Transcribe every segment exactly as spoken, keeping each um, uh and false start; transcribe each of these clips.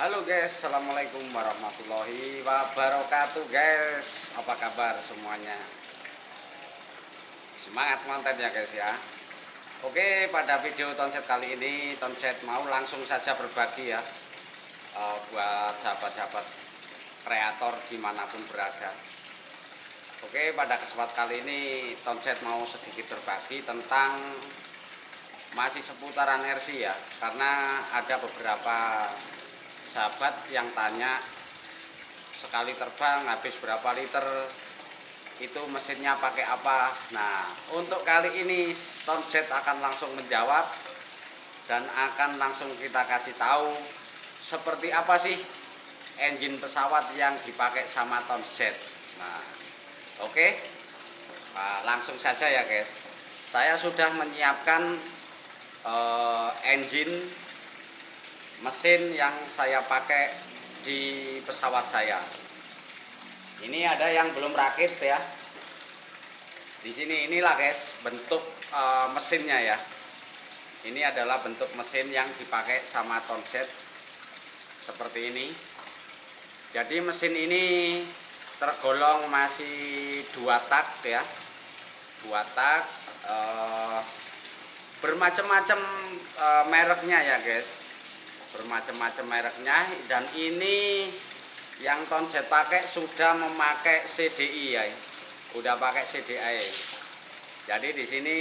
Halo guys, assalamualaikum warahmatullahi wabarakatuh guys. Apa kabar semuanya? Semangat konten ya guys ya. Oke, pada video Tonset kali ini Tonset mau langsung saja berbagi ya uh, buat sahabat-sahabat kreator dimanapun berada. Oke, pada kesempatan kali ini Tonset mau sedikit berbagi tentang masih seputaran R C ya, karena ada beberapa sahabat yang tanya sekali terbang habis berapa liter, itu mesinnya pakai apa. Nah, untuk kali ini Tonset akan langsung menjawab dan akan langsung kita kasih tahu seperti apa sih engine pesawat yang dipakai sama Tonset. Nah, oke, nah, langsung saja ya guys. Saya sudah menyiapkan uh, engine mesin yang saya pakai di pesawat saya. Ini ada yang belum rakit ya. Di sini inilah guys bentuk e, mesinnya ya. Ini adalah bentuk mesin yang dipakai sama Tonset seperti ini. Jadi mesin ini tergolong masih dua tak ya. Dua tak e, bermacam-macam e, mereknya ya guys. Bermacam-macam mereknya, dan ini yang Tonset pakai sudah memakai C D I ya, udah pakai C D I. Jadi di sini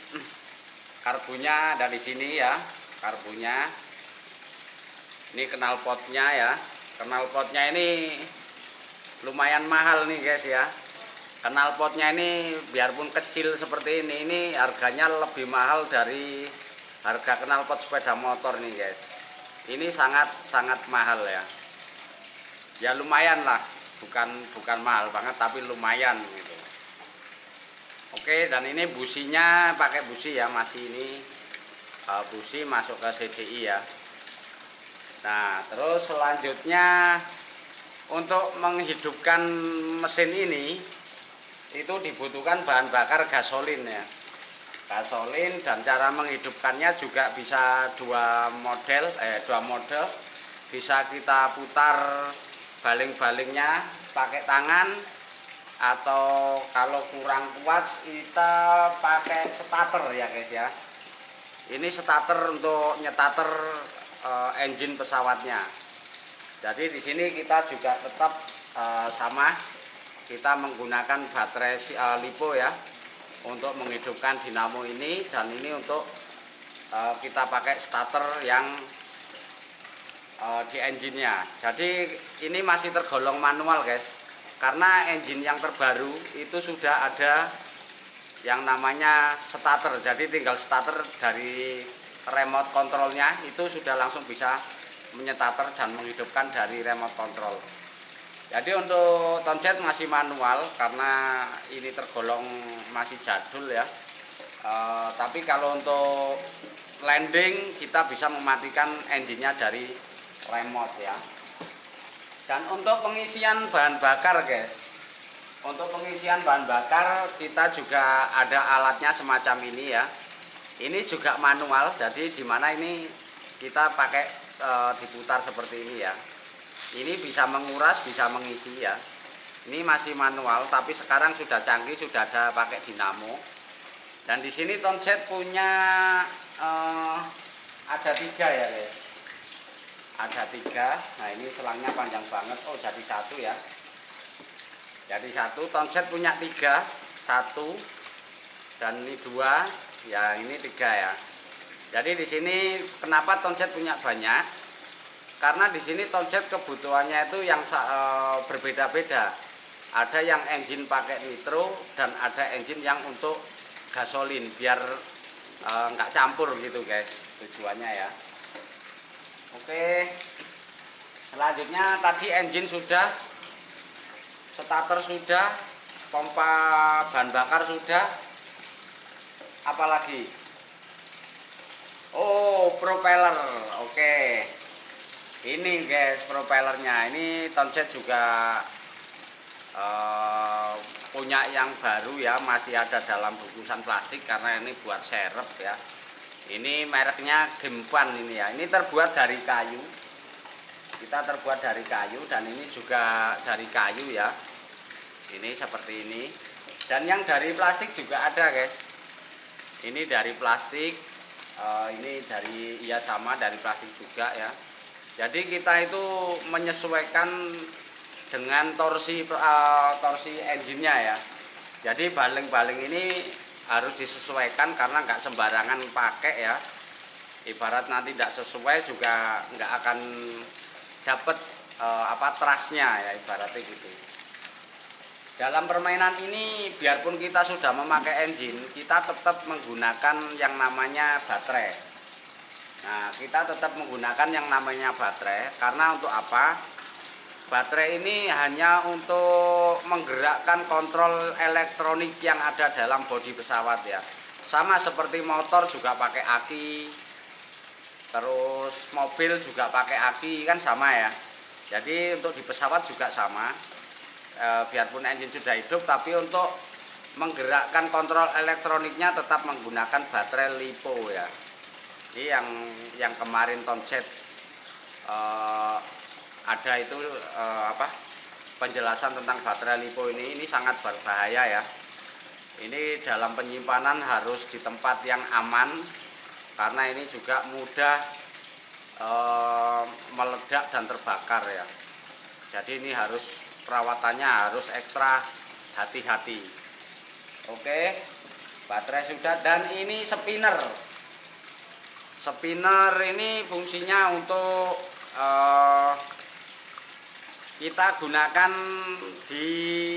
karbunya ada di sini ya, karbunya. Ini knalpotnya ya, knalpotnya ini lumayan mahal nih guys ya. Knalpotnya ini biarpun kecil seperti ini, ini harganya lebih mahal dari harga knalpot sepeda motor nih guys. Ini sangat-sangat mahal ya. Ya lumayan lah, bukan bukan mahal banget tapi lumayan gitu. Oke, dan ini businya pakai busi ya, masih ini uh, busi masuk ke C D I ya. Nah, terus selanjutnya untuk menghidupkan mesin ini itu dibutuhkan bahan bakar gasolin ya. Gasolin, dan cara menghidupkannya juga bisa dua model eh dua model. Bisa kita putar baling-balingnya pakai tangan, atau kalau kurang kuat kita pakai starter ya guys ya. Ini starter untuk nyetater uh, engine pesawatnya. Jadi di sini kita juga tetap uh, sama, kita menggunakan baterai uh, lipo ya untuk menghidupkan dinamo ini, dan ini untuk uh, kita pakai starter yang uh, di engine-nya. Jadi ini masih tergolong manual guys, karena engine yang terbaru itu sudah ada yang namanya starter. Jadi tinggal starter dari remote controlnya itu sudah langsung bisa menyetater dan menghidupkan dari remote control. Jadi untuk Tonset masih manual karena ini tergolong masih jadul ya. E, tapi kalau untuk landing kita bisa mematikan engine-nya dari remote ya. Dan untuk pengisian bahan bakar guys, untuk pengisian bahan bakar kita juga ada alatnya semacam ini ya. Ini juga manual, jadi dimana ini kita pakai e, diputar seperti ini ya. Ini bisa menguras, bisa mengisi ya. Ini masih manual, tapi sekarang sudah canggih, sudah ada pakai dinamo. Dan di sini Tonset punya uh, ada tiga ya guys. Ada tiga. Nah ini selangnya panjang banget. Oh jadi satu ya. Jadi satu. Tonset punya tiga, satu dan ini dua. Ya ini tiga ya. Jadi di sini kenapa Tonset punya banyak? Karena di sini Tonset kebutuhannya itu yang e, berbeda-beda. Ada yang engine pakai nitro dan ada engine yang untuk gasolin, biar e, nggak campur gitu guys tujuannya ya. Oke, selanjutnya tadi engine sudah, starter sudah, pompa bahan bakar sudah, apalagi? Oh, propeller. Oke. Ini guys propellernya, ini Tonset juga uh, punya yang baru ya, masih ada dalam bungkusan plastik karena ini buat serep ya. Ini mereknya Gemfan ini ya, ini terbuat dari kayu. kita terbuat dari kayu, dan ini juga dari kayu ya. Ini seperti ini. Dan yang dari plastik juga ada, guys. Ini dari plastik, uh, ini dari ya sama dari plastik juga ya. Jadi kita itu menyesuaikan dengan torsi uh, torsi engine-nya ya. Jadi baling-baling ini harus disesuaikan karena nggak sembarangan pakai ya. Ibarat nanti tidak sesuai juga nggak akan dapat uh, apa trustnya ya, ibaratnya gitu. Dalam permainan ini biarpun kita sudah memakai engine, kita tetap menggunakan yang namanya baterai. Nah, kita tetap menggunakan yang namanya baterai karena untuk apa? Baterai ini hanya untuk menggerakkan kontrol elektronik yang ada dalam bodi pesawat ya. Sama seperti motor juga pakai aki, terus mobil juga pakai aki, kan sama ya. Jadi untuk di pesawat juga sama. E, biarpun engine sudah hidup, tapi untuk menggerakkan kontrol elektroniknya tetap menggunakan baterai lipo ya. Ini yang yang kemarin Tonjet e, ada itu e, apa penjelasan tentang baterai lipo ini ini sangat berbahaya ya. Ini dalam penyimpanan harus di tempat yang aman karena ini juga mudah e, meledak dan terbakar ya. Jadi ini harus perawatannya harus ekstra hati-hati. Oke, baterai sudah, dan ini spinner. Spinner ini fungsinya untuk uh, kita gunakan di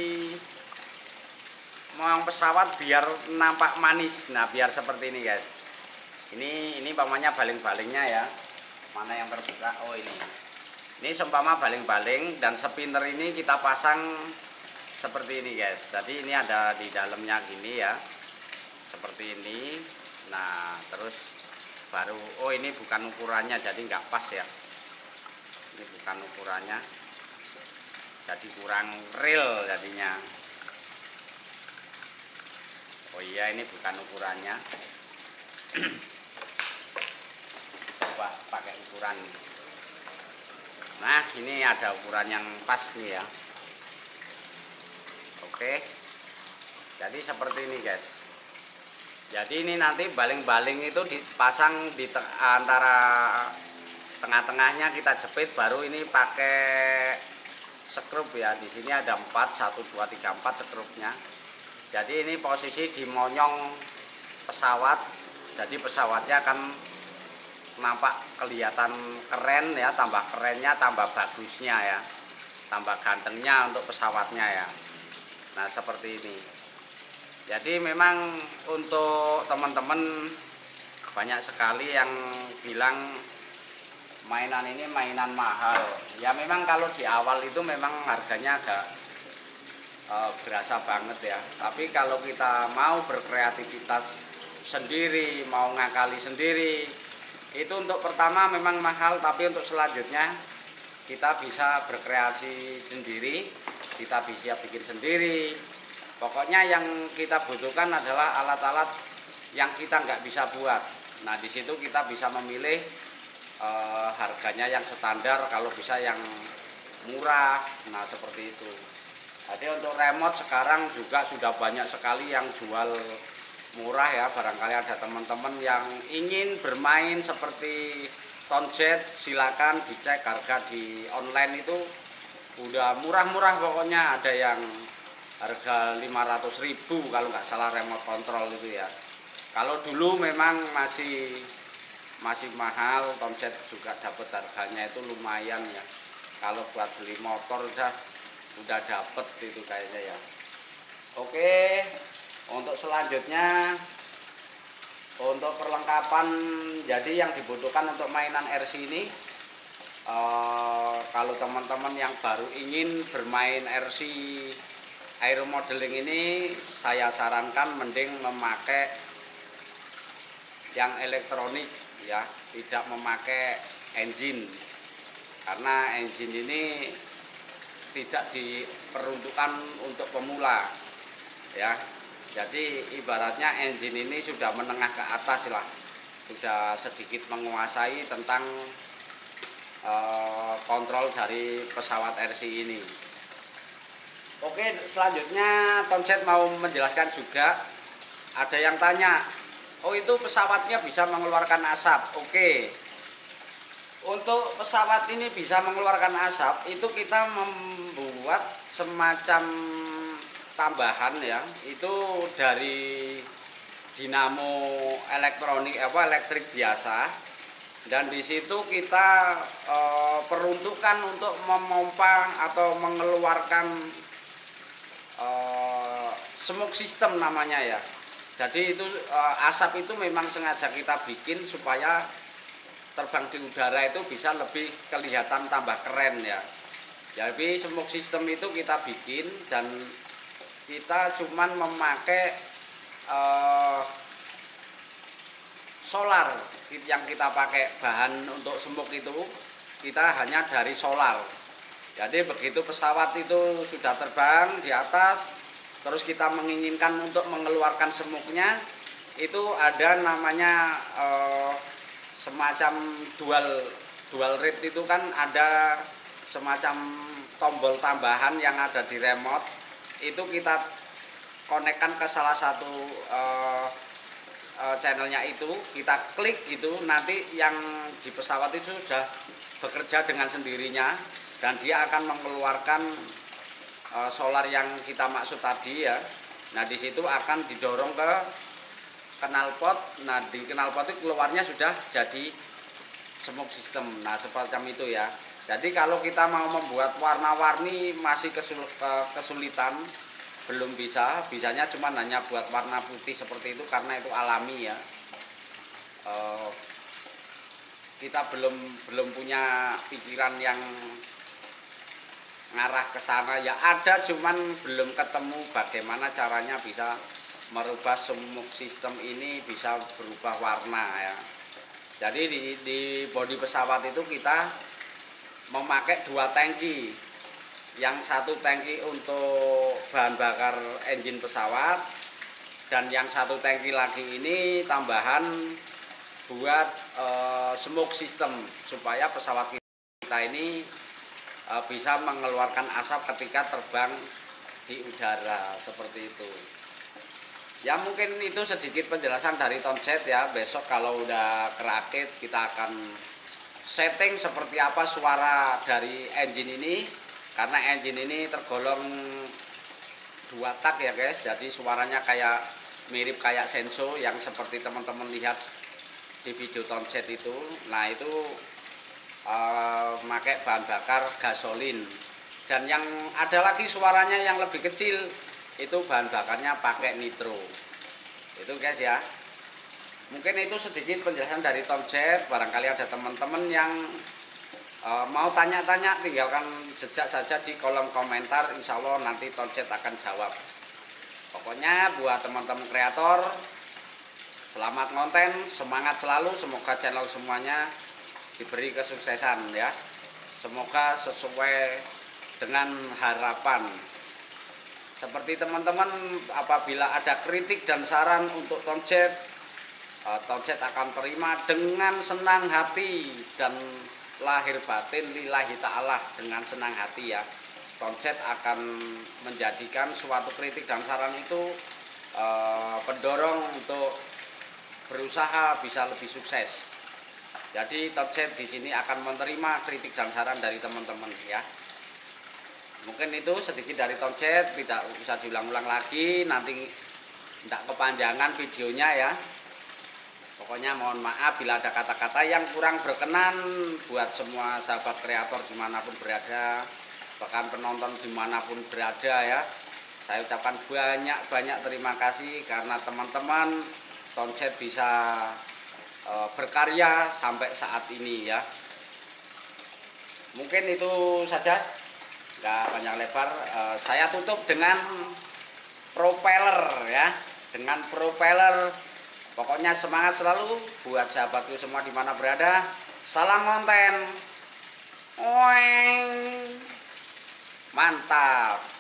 moyang pesawat biar nampak manis. Nah, biar seperti ini guys. Ini ini pamannya baling-balingnya ya. Mana yang terbuka? Oh ini. Ini seumpama baling-baling, dan spinner ini kita pasang seperti ini guys. Jadi ini ada di dalamnya gini ya, seperti ini. Nah terus baru, oh ini bukan ukurannya jadi nggak pas ya. Ini bukan ukurannya, jadi kurang real jadinya. Oh iya, ini bukan ukurannya. Coba pakai ukuran. Nah ini ada ukuran yang pas nih ya. Oke, jadi seperti ini guys. Jadi ini nanti baling-baling itu dipasang di te antara tengah-tengahnya, kita jepit, baru ini pakai skrup ya. Di sini ada empat, satu, dua, tiga, empat skrupnya. Jadi ini posisi di monyong pesawat. Jadi pesawatnya akan nampak kelihatan keren ya, tambah kerennya, tambah bagusnya ya, tambah gantengnya untuk pesawatnya ya. Nah seperti ini. Jadi memang untuk teman-teman banyak sekali yang bilang mainan ini mainan mahal. Ya memang kalau di awal itu memang harganya agak e, berasa banget ya. Tapi kalau kita mau berkreativitas sendiri, mau ngakali sendiri, itu untuk pertama memang mahal, tapi untuk selanjutnya kita bisa berkreasi sendiri, kita bisa bikin sendiri. Pokoknya yang kita butuhkan adalah alat-alat yang kita nggak bisa buat. Nah di situ kita bisa memilih e, harganya yang standar, kalau bisa yang murah. Nah seperti itu. Jadi untuk remote sekarang juga sudah banyak sekali yang jual murah ya. Barangkali ada teman-teman yang ingin bermain seperti Tonjet, silakan dicek harga di online itu udah murah-murah. Pokoknya ada yang harga lima ratus ribu kalau nggak salah remote control itu ya. Kalau dulu memang masih masih mahal, Tonjet juga dapat harganya itu lumayan ya. Kalau buat beli motor udah udah dapet itu kayaknya ya. Oke, untuk selanjutnya untuk perlengkapan, jadi yang dibutuhkan untuk mainan R C ini eh, kalau teman-teman yang baru ingin bermain R C aero modeling ini, saya sarankan mending memakai yang elektronik ya, tidak memakai engine, karena engine ini tidak diperuntukkan untuk pemula ya. Jadi ibaratnya engine ini sudah menengah ke atas lah, sudah sedikit menguasai tentang uh, kontrol dari pesawat R C ini. Oke, selanjutnya Tomcat mau menjelaskan juga. Ada yang tanya, oh itu pesawatnya bisa mengeluarkan asap. Oke, untuk pesawat ini bisa mengeluarkan asap, itu kita membuat semacam tambahan ya, itu dari dinamo elektronik apa elektrik biasa, dan di situ kita e, peruntukan untuk memompa atau mengeluarkan e, smoke system namanya ya. Jadi itu e, asap itu memang sengaja kita bikin supaya terbang di udara itu bisa lebih kelihatan tambah keren ya. Jadi smoke system itu kita bikin dan kita cuman memakai uh, solar yang kita pakai bahan untuk smoke itu kita hanya dari solar. Jadi begitu pesawat itu sudah terbang di atas, terus kita menginginkan untuk mengeluarkan smoke-nya, itu ada namanya uh, semacam dual dual rate, itu kan ada semacam tombol tambahan yang ada di remote, itu kita konekkan ke salah satu uh, uh, channelnya, itu kita klik gitu, nanti yang di pesawat itu sudah bekerja dengan sendirinya dan dia akan mengeluarkan uh, solar yang kita maksud tadi ya. Nah di situ akan didorong ke knalpot. Nah di knalpot itu keluarnya sudah jadi smoke system. Nah semacam itu ya. Jadi kalau kita mau membuat warna-warni masih kesul kesulitan, belum bisa. Bisanya cuma hanya buat warna putih seperti itu karena itu alami ya. E, kita belum belum punya pikiran yang ngarah ke sana ya, ada cuman belum ketemu bagaimana caranya bisa merubah smoke system ini bisa berubah warna ya. Jadi di, di bodi pesawat itu kita memakai dua tangki, yang satu tangki untuk bahan bakar engine pesawat dan yang satu tangki lagi ini tambahan buat e, smoke system supaya pesawat kita ini bisa mengeluarkan asap ketika terbang di udara seperti itu. Ya mungkin itu sedikit penjelasan dari Tomcat ya. Besok kalau udah kerakit kita akan setting seperti apa suara dari engine ini, karena engine ini tergolong dua tak ya guys. Jadi suaranya kayak mirip kayak Senso yang seperti teman-teman lihat di video Tomcat itu. Nah itu Uh, pakai bahan bakar gasolin, dan yang ada lagi suaranya yang lebih kecil itu bahan bakarnya pakai nitro. Itu guys ya, mungkin itu sedikit penjelasan dari Tomcat. Barangkali ada teman-teman yang uh, mau tanya-tanya, tinggalkan jejak saja di kolom komentar, insya Allah nanti Tomcat akan jawab. Pokoknya buat teman-teman kreator, selamat konten, semangat selalu, semoga channel semuanya diberi kesuksesan ya, semoga sesuai dengan harapan. Seperti teman-teman apabila ada kritik dan saran untuk Tomcat, uh, Tomcat akan terima dengan senang hati dan lahir batin lillahi ta'ala, dengan senang hati ya. Tomcat akan menjadikan suatu kritik dan saran itu uh, pendorong untuk berusaha bisa lebih sukses. Jadi Tomcat di sini akan menerima kritik dan saran dari teman-teman ya. Mungkin itu sedikit dari Tomcat, tidak bisa diulang-ulang lagi, nanti tidak kepanjangan videonya ya. Pokoknya mohon maaf bila ada kata-kata yang kurang berkenan buat semua sahabat kreator dimanapun berada, bahkan penonton dimanapun berada ya. Saya ucapkan banyak-banyak terima kasih karena teman-teman Tomcat bisa berkarya sampai saat ini ya. Mungkin itu saja, nggak panjang lebar. Saya tutup dengan propeller ya, dengan propeller. Pokoknya semangat selalu buat sahabatku semua di mana berada. Salam konten. Oeng. Mantap.